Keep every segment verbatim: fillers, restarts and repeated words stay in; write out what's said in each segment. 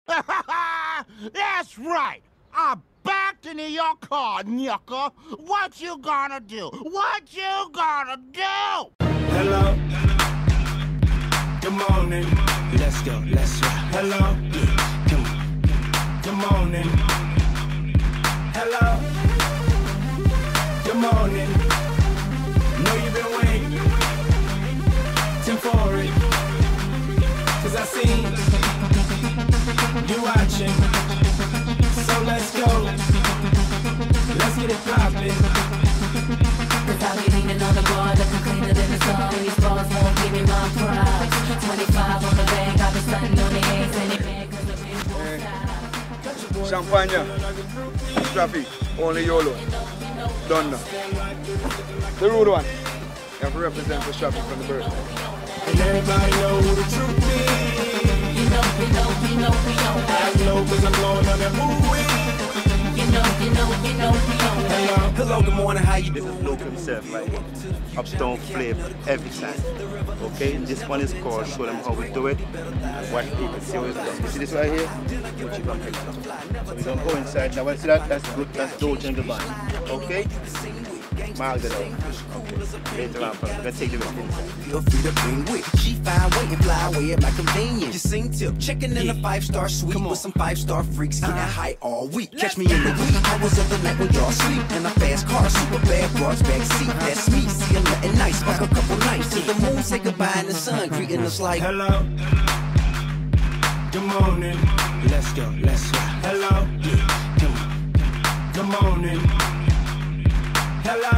That's right. I'm back into your car, Nyucker. What you gonna do? What you gonna do? Hello. Good morning. Let's go. Let's go. Hello. Come on. Good morning. Hello. Good morning. Know you've been waiting. Tim for it. Cause I seen you watching. So let's go. Let's get it poppin'. Cause I'll be leaning on the bar, looking cleaner than the sun. These balls won't give me my props. twenty-five on the bank, I've been stunting on the eggs and it man, cause the bitch won't stop. Champagne, traffic, only YOLO. Done now. The rude one. You have to represent the traffic from the bird. And everybody know who the truth is. You know, you know, you know, we know. I know cause I'm blowing on that movie. You know, you know, you know, we know. Hello, hello, good morning, how you This doing? is local himself, like Upstone Flavour every time. Okay, this one is called Show Them How We Do It and what people see how it's done. You see this right here? What you gonna pick up. So we're gonna go inside now. When you see that, that's good, that's Doge in the band. Okay? Mark it out. Okay. Later on, we're gonna take the rest inside. Feel free to bring with. She fine, wait and fly away at my convenience. You sing tip, checking in a five-star suite with some five-star freaks, getting high all week. Catch me in the wee hours of the night when y'all sleep. In a fast car, super bad broads back seat. That's me, seeing nothing nice, fuck a couple nights till the moon say goodbye and the sun greeting us like hello. Good morning. Let's go, let's go. Hello. Come on. Good morning. Hello.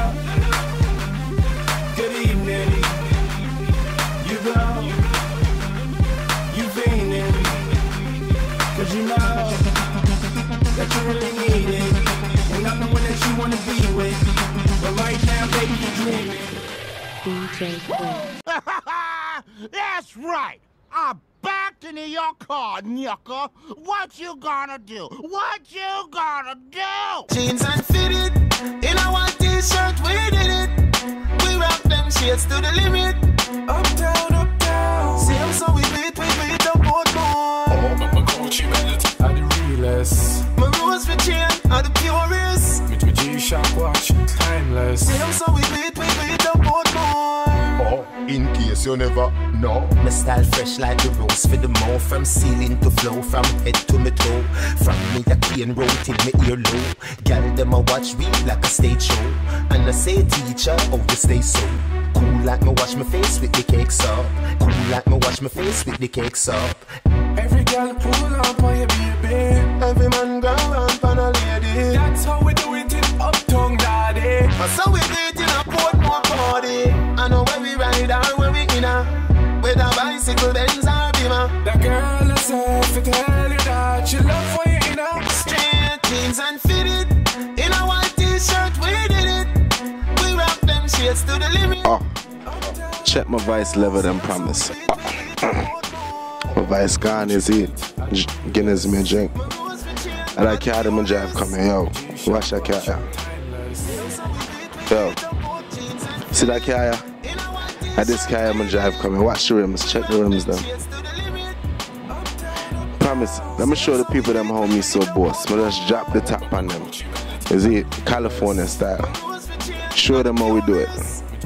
Good evening. You blow. You fiending. Cause you know that you really need it. And I'm the one that you wanna be with. But right now, baby, you're dreaming. D J Quinn. That's right. I'm back into your car, Nyucker. What you gonna do? What you gonna do? Jeans unfitted, in a white t-shirt, we did it. We rock them shades to the limit. Uptown, uptown. See them so we beat, we beat up both more. Oh, my Gucci belt are the realest. My rose for chain are the purest. With my G-Shock watch, timeless. See them so we beat, we beat up both more. Oh, in case you never know. my style fresh like the rose for the mouth. From ceiling to floor, from head to my toe. From me a cane road till me ear low. Girl them a watch me like a stage show. And I say teacher, how you stay so cool like me wash my face with the cakes up. Cool like me wash my face with the cakes up. Every girl pull up on your baby. Every man go on on a lady. That's how we do it in Uptown, daddy. That's how we do it in a Portmore party. I know where we ride or where we in a. With a bicycle, Benz or Beamer. That girl herself to tell you that she love when you in a straight jeans and fitted. In a white t-shirt, we did it. We rock them shades to the limit. Oh, check my vice level than promise. My vice gone, is it? Guinness me drink. And I carry my drive coming, yo. Watch that car. Yo. See that car? And this car my drive coming. Watch the rims, check the rims them. Promise, let me show the people them how me so boss. Me just drop the top on them. Is it California style? Show them how we do it.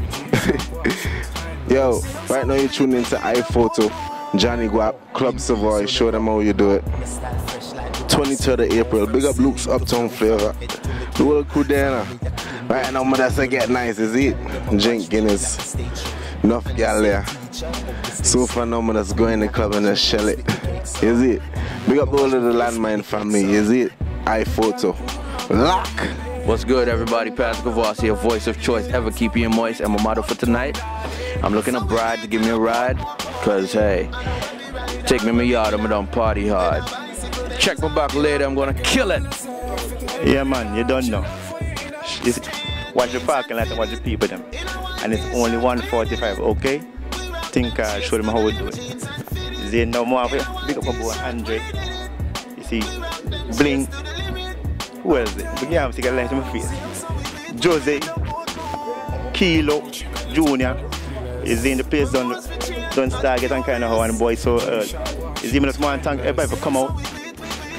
Yo, right now you tune into iPhoto, Johnny Guap, Club Savoy, show them how you do it. twenty-third of April, big up Luke's Uptown Flavour. The whole crew there. Right now, that's a get nice, is it? Drink Guinness. Enough gal there. So far now, I'm just going in the club and just shell it. Is it? Big up all of the landmine family, is it? iPhoto. Lock! What's good, everybody? Pascal Voss here, voice of choice, ever keeping you moist. And my motto for tonight, I'm looking a bride to give me a ride. Cause hey, take me in my yard, I'm gonna party hard. Check my back later, I'm gonna kill it. Yeah, man, you don't know. It's, watch the parking lot and watch the people them. And it's only one forty-five, okay? Think uh, show them how we do it. Is there no more? Big up my boy Andre. You see, Bling. Who else is it? We can't take a light to my face. Jose, Kilo, Junior. Is in the place done, done start getting kind of how and the boy so early. Is even a small tank everybody for come out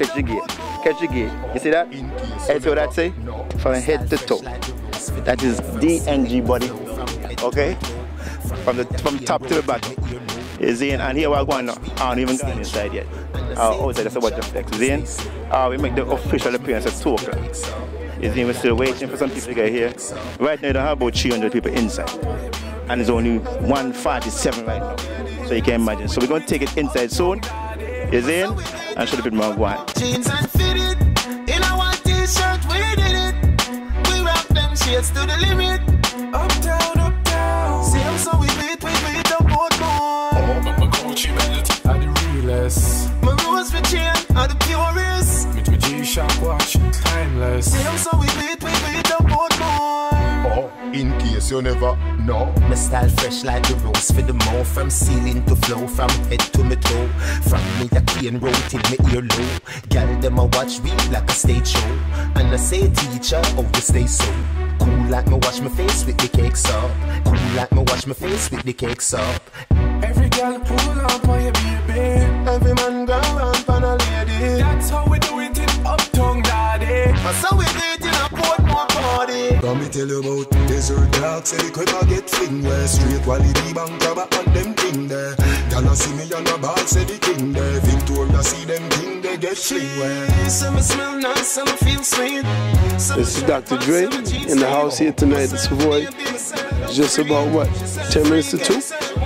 catch the gate. Catch the gate. You see that? That's what that say? From head to toe. That is D N G body. Okay? From the from top to the bottom. You see? And here we're going now. I haven't even gone inside yet. Uh, outside, that's what the flex. You see? Uh, we make the official appearance at two o'clock. You see? We're still waiting for some people to get here. Right now, you don't have about three hundred people inside. And it's only one forty-seven right now. So you can imagine. So we're going to take it inside soon. You see? And show the people more wine. Jeans and fitted. In a white t-shirt, we did it. We rock them shades to the limit. Uptown, uptown. See them so we beat, we beat up both more. Oh, my Gucci belt are the realest. My rose for chain are the purest. With my G-Shock watch, timeless. See them so we beat, we beat up both more. Oh, in case you never know. My style fresh like the rose for the mouth. From ceiling to flow, from head to my toe. From me a cane road till me ear low. Gal them a watch me like a stage show. And I say teacher, oh we stay so. Cool like me wash my face with the cakes up. Cool like me wash my face with the cakes up. Every girl pull up on your baby. Every man go around on a lady. That's how we do it in Uptown, daddy. That's how we do it in a Portmore party. Let me tell you about desert dogs. Say they could not get fling where straight quality bank rubber and them thing there. Y'all see me on the bar, say the king there. Victoria see them thing they get fling where. Some smell nice, some feel sweet. This is Doctor Dre in the house here tonight. It's Savoy. Just about what? ten minutes to two?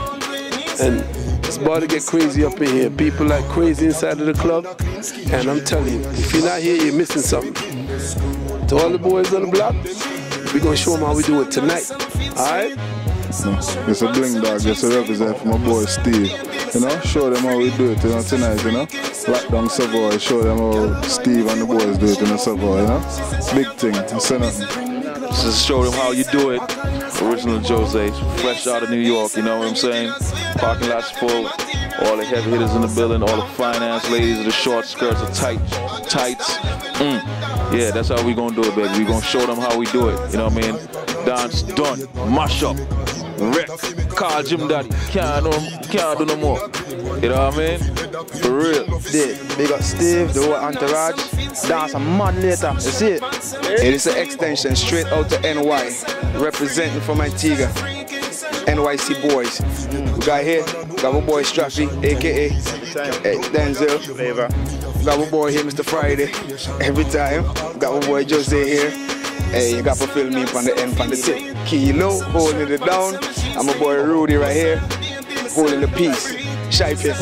And it's about to get crazy up in here. People like crazy inside of the club. And I'm telling you, if you're not here, you're missing something. To all the boys on the block, we're going to show them how we do it tonight. Alright? It's a bling dog, just a represent for my boy Steve. You know, show them how we do it, you know, tonight, you know. Lock down Savoy, show them how Steve and the boys do it in the Savoy, you know. Big thing, I say nothing. Just show them how you do it. Original Jose, fresh out of New York, you know what I'm saying? Parking lot's full. All the heavy hitters in the building, all the finance ladies, the short skirts, the tight tights. Mm. Yeah, that's how we gonna do it, baby. We gonna show them how we do it. You know what I mean? Dance done, mash up, rip, call Jim Daddy. Can't do, can't do no more. You know what I mean? For real. Yeah, big up Steve, the whole entourage. Dance a man later. You see it? It is an extension straight out to N Y, representing from Antigua. N Y C boys. We got here, got my boy Straffy, aka Denzel. Flavour. Got my boy here, Mister Friday. Every time. Got my boy Jose here. Hey, you got to fill me up on the end, on the tip. Kilo, holding it down. And my boy Rudy right here, holding the piece. Shy Pip.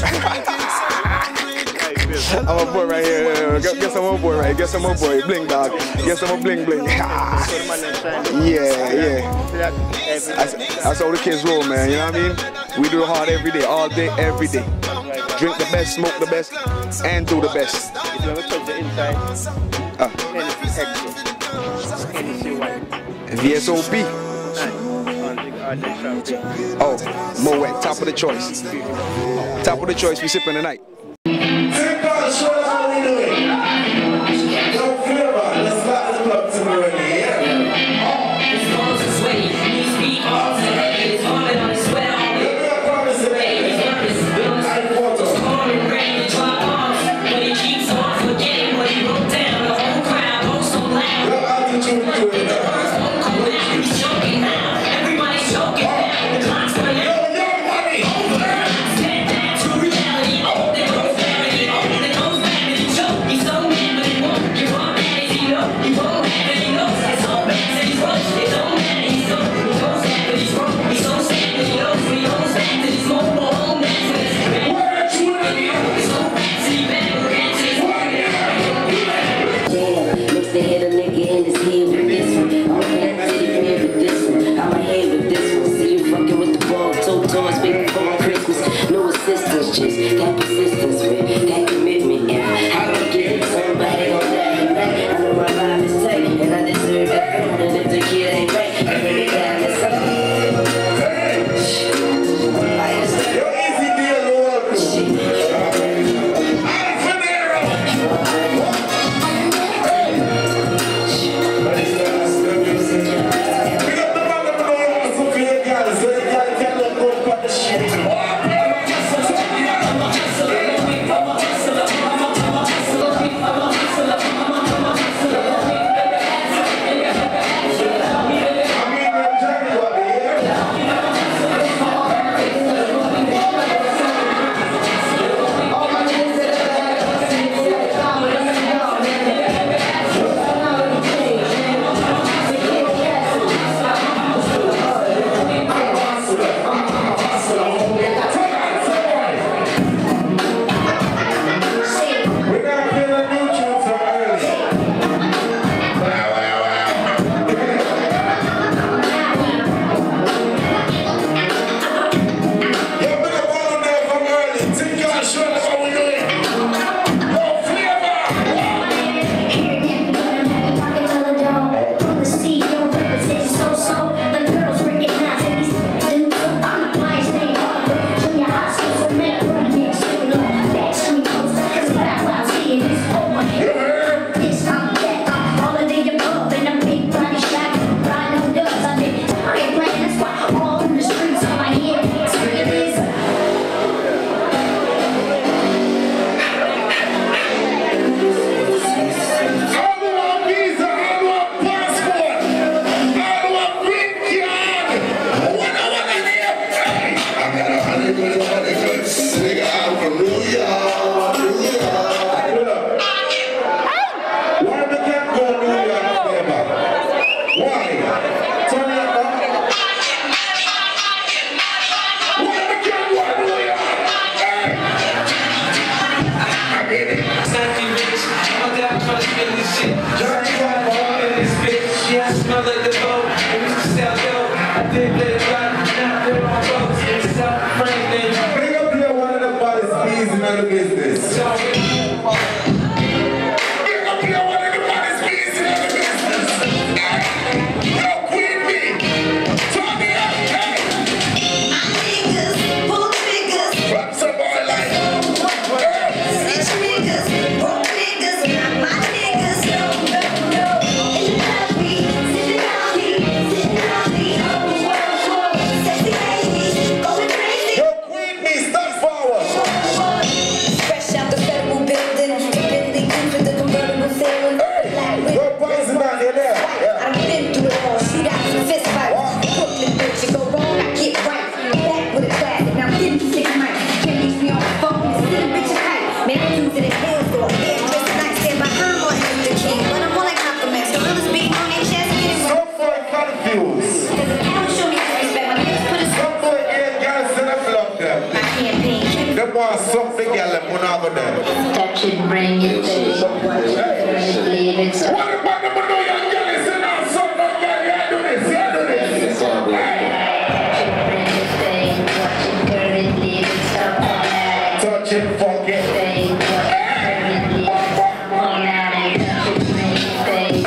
I'm a boy right here. Guess I'm a boy right here. Guess I'm a boy. Bling dog. Guess I'm a bling bling. Yeah, yeah. That's, that's how the kids roll, man. You know what I mean? We do it hard every day, all day, every day. Drink the best, smoke the best, and do the best. If you ever touch the inside, uh. V S O B. Oh, Moet, top of the choice. Top of the choice, we sipping tonight. Show us how we do it. No Flavour, let's start the club tomorrow. Yeah. It's going to sway. You speak all today. It's falling on his sweat. I promise it. It's pouring rain and drop bombs. But he keeps on forgetting what he wrote down. The whole crowd goes so loud. Your attitude to it. The birds won't cool down. He's choking now. Everybody's choking now. The clock's running. Over. Stand down to reality. Oh, they go. Some big girl them gonna go there. Touch it, bring it, baby. Watch it, turn it, leave it. So. What about the money young girl? Listen now, son of girl, yeah, do this, yeah, do this. Touch it, bring it, baby. Watch it, turn it, leave it. Stop on that. Touch it, fuck it. Baby, watch it, turn it, leave it. Stop on that. Touch it, bring it, baby.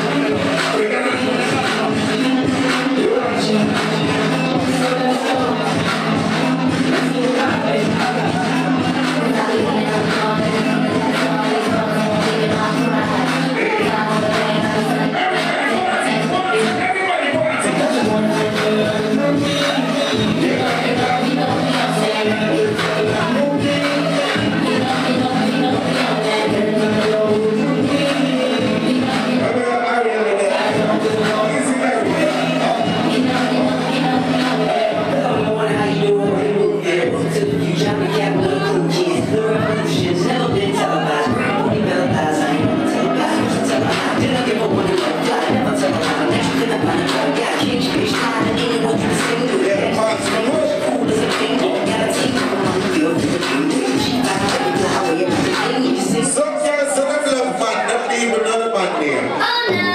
Some girls, some love man, them even another man name.